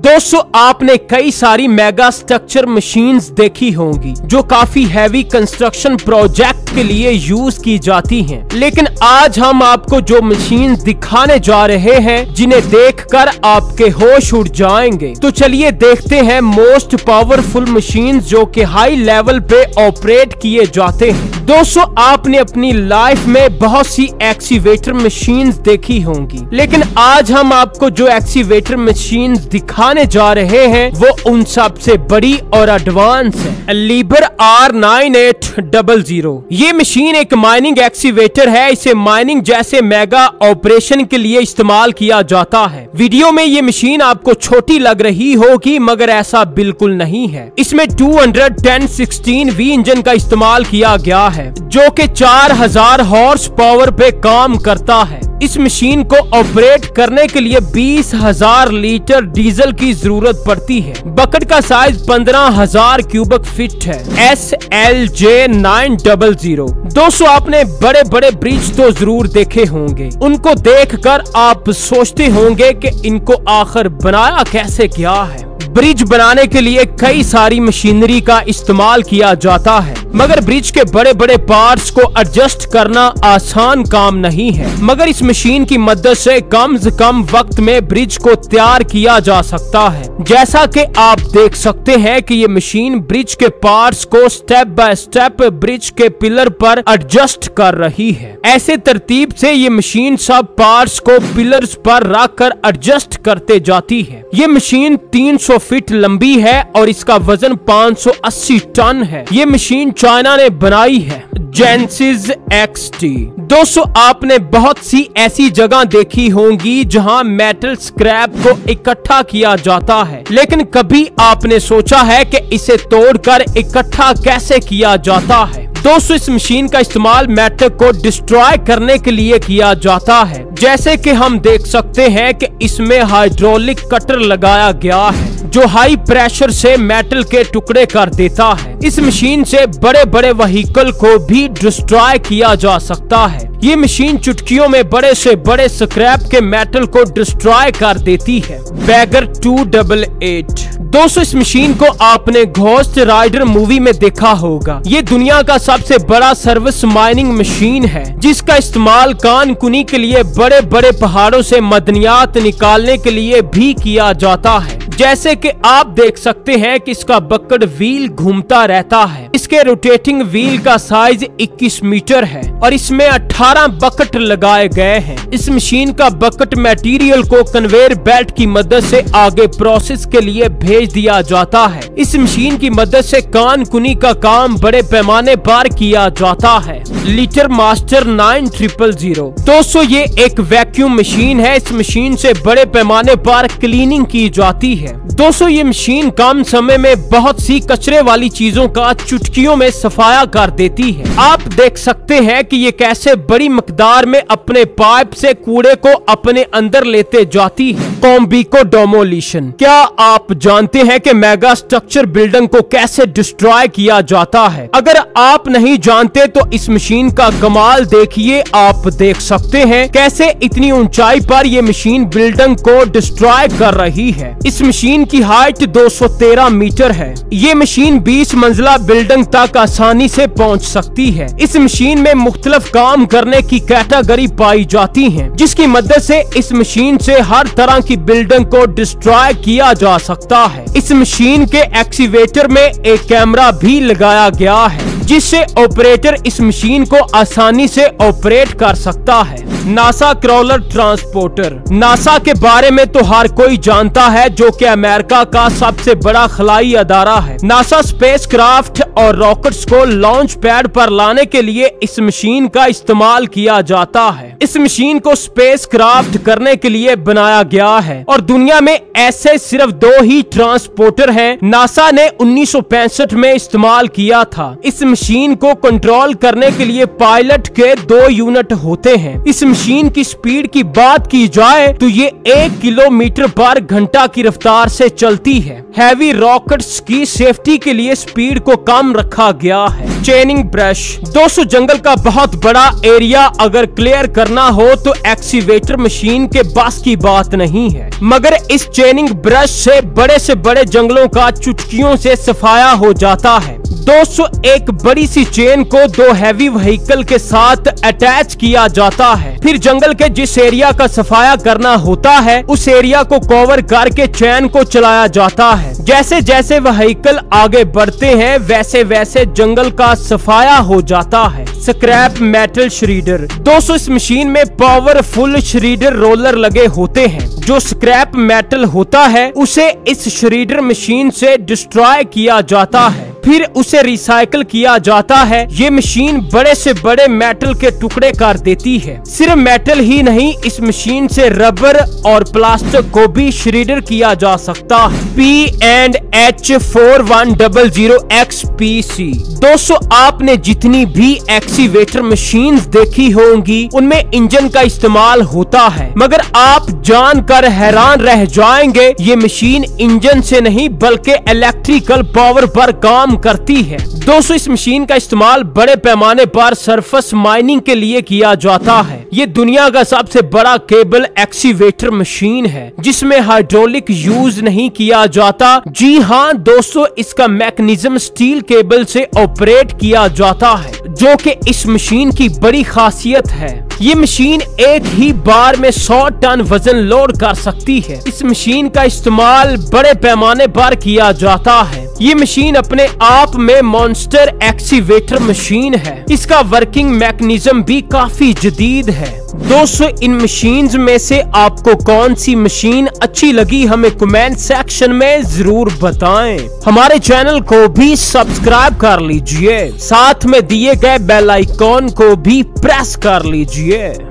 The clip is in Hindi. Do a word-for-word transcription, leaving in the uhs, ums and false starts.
दोस्तों आपने कई सारी मेगा स्ट्रक्चर मशीन्स देखी होंगी जो काफी हैवी कंस्ट्रक्शन प्रोजेक्ट के लिए यूज की जाती हैं। लेकिन आज हम आपको जो मशीन दिखाने जा रहे हैं जिन्हें देखकर आपके होश उड़ जाएंगे। तो चलिए देखते हैं मोस्ट पावरफुल मशीन्स जो कि हाई लेवल पे ऑपरेट किए जाते हैं। दोस्तों आपने अपनी लाइफ में बहुत सी एक्सीवेटर मशीन्स देखी होंगी, लेकिन आज हम आपको जो एक्सीवेटर मशीन्स दिखाने जा रहे हैं वो उन सबसे बड़ी और एडवांस है। लीबर R nine eight double zero ये मशीन एक माइनिंग एक्सीवेटर है। इसे माइनिंग जैसे मेगा ऑपरेशन के लिए इस्तेमाल किया जाता है। वीडियो में ये मशीन आपको छोटी लग रही होगी, मगर ऐसा बिल्कुल नहीं है। इसमें two hundred ten sixteen V engine का इस्तेमाल किया गया है जो कि चार हजार हॉर्स पावर पे काम करता है। इस मशीन को ऑपरेट करने के लिए बीस हजार लीटर डीजल की जरूरत पड़ती है। बकेट का साइज पंद्रह हजार क्यूबिक फीट है। S L J nine double zero दोस्तों आपने बड़े बड़े ब्रिज तो जरूर देखे होंगे। उनको देखकर आप सोचते होंगे कि इनको आखिर बनाया कैसे गया है। ब्रिज बनाने के लिए कई सारी मशीनरी का इस्तेमाल किया जाता है, मगर ब्रिज के बड़े बड़े पार्ट्स को एडजस्ट करना आसान काम नहीं है। मगर इस मशीन की मदद से कम से कम वक्त में ब्रिज को तैयार किया जा सकता है। जैसा कि आप देख सकते हैं कि ये मशीन ब्रिज के पार्ट्स को स्टेप बाय स्टेप ब्रिज के पिलर पर एडजस्ट कर रही है। ऐसे तरतीब से ये मशीन सब पार्ट्स को पिलर्स पर रखकर एडजस्ट करते जाती है। ये मशीन तीन सौ फीट लंबी है और इसका वजन पाँच सौ अस्सी टन है। ये मशीन चाइना ने बनाई है। जेनेसिस एक्स टी दोस्तों आपने बहुत सी ऐसी जगह देखी होंगी जहां मेटल स्क्रैप को इकट्ठा किया जाता है, लेकिन कभी आपने सोचा है कि इसे तोड़कर इकट्ठा कैसे किया जाता है। दोस्तों इस मशीन का इस्तेमाल मेटल को डिस्ट्रॉय करने के लिए किया जाता है। जैसे कि हम देख सकते हैं कि इसमें हाइड्रोलिक कटर लगाया गया है जो हाई प्रेशर से मेटल के टुकड़े कर देता है। इस मशीन से बड़े बड़े व्हीकल को भी डिस्ट्रॉय किया जा सकता है। ये मशीन चुटकियों में बड़े से बड़े स्क्रैप के मेटल को डिस्ट्रॉय कर देती है। बैगर टू डबल एट दोस्तों इस मशीन को आपने घोस्ट राइडर मूवी में देखा होगा। ये दुनिया का सबसे बड़ा सर्विस माइनिंग मशीन है जिसका इस्तेमाल कान कुनी के लिए बड़े बड़े पहाड़ों से मदनियात निकालने के लिए भी किया जाता है। जैसे कि आप देख सकते हैं कि इसका बकेट व्हील घूमता रहता है। इसके रोटेटिंग व्हील का साइज इक्कीस मीटर है और इसमें अठारह बकेट लगाए गए हैं। इस मशीन का बकेट मटेरियल को कन्वेयर बेल्ट की मदद से आगे प्रोसेस के लिए भेज दिया जाता है। इस मशीन की मदद से कान कुनी का काम बड़े पैमाने पर किया जाता है। लीटर मास्टर नाइन ट्रिपल जीरो दोस्तों ये एक वैक्यूम मशीन है। इस मशीन से बड़े पैमाने पर क्लीनिंग की जाती है। दोस्तों ये मशीन कम समय में बहुत सी कचरे वाली चीजों का चुटकियों में सफाया कर देती है। आप देख सकते हैं कि ये कैसे बड़ी मकदार में अपने पाइप से कूड़े को अपने अंदर लेते जाती है। कॉम्बिको डेमोलिशन क्या आप जानते हैं कि मेगा स्ट्रक्चर बिल्डिंग को कैसे डिस्ट्रॉय किया जाता है? अगर आप नहीं जानते तो इस मशीन का कमाल देखिए। आप देख सकते हैं कैसे इतनी ऊंचाई पर ये मशीन बिल्डिंग को डिस्ट्रॉय कर रही है। इस मशीन की हाइट दो सौ तेरह मीटर है। ये मशीन बीस मंजिला बिल्डिंग तक आसानी से पहुंच सकती है। इस मशीन में मुख्तलिफ काम करने की कैटेगरी पाई जाती है, जिसकी मदद से इस मशीन से हर तरह की बिल्डिंग को डिस्ट्रॉय किया जा सकता है। इस मशीन के एक्सीवेटर में एक कैमरा भी लगाया गया है जिससे ऑपरेटर इस मशीन को आसानी से ऑपरेट कर सकता है। नासा क्रॉलर ट्रांसपोर्टर नासा के बारे में तो हर कोई जानता है जो कि अमेरिका का सबसे बड़ा खलाई अदारा है। नासा स्पेसक्राफ्ट और रॉकेट्स को लॉन्च पैड पर लाने के लिए इस मशीन का इस्तेमाल किया जाता है। इस मशीन को स्पेसक्राफ्ट करने के लिए बनाया गया है और दुनिया में ऐसे सिर्फ दो ही ट्रांसपोर्टर हैं। नासा ने उन्नीस सौ पैंसठ में इस्तेमाल किया था। इस मशीन को कंट्रोल करने के लिए पायलट के दो यूनिट होते हैं। इस मशीन की स्पीड की बात की जाए तो ये एक किलोमीटर पर घंटा की रफ्तार से चलती है। हैवी रॉकेट्स की सेफ्टी के लिए स्पीड को कम रखा गया है। चेनिंग ब्रश, दोस्तों जंगल का बहुत बड़ा एरिया अगर क्लियर करना हो तो एक्सीवेटर मशीन के बस की बात नहीं है, मगर इस चेनिंग ब्रश से बड़े से बड़े जंगलों का चुटकियों से सफाया हो जाता है। दोस्तों एक बड़ी सी चेन को दो हैवी व्हीकल के साथ अटैच किया जाता है, फिर जंगल के जिस एरिया का सफाया करना होता है उस एरिया को कवर करके चैन को चलाया जाता है। जैसे जैसे व्हीकल आगे बढ़ते हैं वैसे वैसे जंगल का सफाया हो जाता है। स्क्रैप मेटल श्रीडर, दोस्तों इस मशीन में पावरफुल श्रीडर रोलर लगे होते हैं। जो स्क्रैप मेटल होता है उसे इस श्रीडर मशीन से डिस्ट्रॉय किया जाता है, फिर उसे रिसाइकल किया जाता है। ये मशीन बड़े से बड़े मेटल के टुकड़े कर देती है। सिर्फ मेटल ही नहीं, इस मशीन से रबर और प्लास्टिक को भी श्रीडर किया जा सकता है। P and H four one double zero X P C, दोस्तों आपने जितनी भी एक्सीवेटर मशीन्स देखी होंगी उनमें इंजन का इस्तेमाल होता है, मगर आप जानकर हैरान रह जाएंगे ये मशीन इंजन से नहीं बल्कि इलेक्ट्रिकल पावर पर काम करती है। दोस्तों इस मशीन का इस्तेमाल बड़े पैमाने पर सरफेस माइनिंग के लिए किया जाता है। ये दुनिया का सबसे बड़ा केबल एक्सीवेटर मशीन है जिसमें हाइड्रोलिक यूज नहीं किया जाता। जी हाँ दोस्तों, इसका मैकेनिज्म स्टील केबल से ऑपरेट किया जाता है, जो कि इस मशीन की बड़ी खासियत है। ये मशीन एक ही बार में सौ टन वजन लोड कर सकती है। इस मशीन का इस्तेमाल बड़े पैमाने पर किया जाता है। ये मशीन अपने आप में मॉन्स्टर एक्सीवेटर मशीन है। इसका वर्किंग मैकेनिज्म भी काफी जदीद है। दोस्तों इन मशीन्स में से आपको कौन सी मशीन अच्छी लगी हमें कमेंट सेक्शन में जरूर बताएं। हमारे चैनल को भी सब्सक्राइब कर लीजिए, साथ में दिए गए बेल आइकॉन को भी प्रेस कर लीजिए।